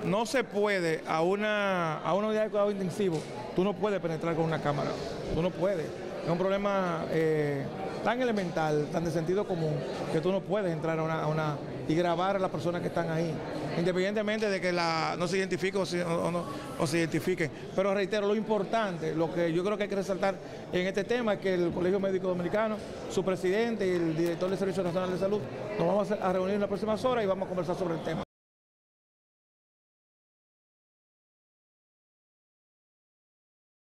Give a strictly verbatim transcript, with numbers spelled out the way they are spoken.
no se puede a una, a una unidad de cuidado intensivo, tú no puedes penetrar con una cámara, tú no puedes. Es un problema eh, tan elemental, tan de sentido común, que tú no puedes entrar a una, a una y grabar a las personas que están ahí, independientemente de que la, no se identifique o, si, o, o no o se identifique. Pero reitero, lo importante, lo que yo creo que hay que resaltar en este tema es que el Colegio Médico Dominicano, su presidente y el director del Servicio Nacional de Salud, nos vamos a reunir en las próximas horas y vamos a conversar sobre el tema.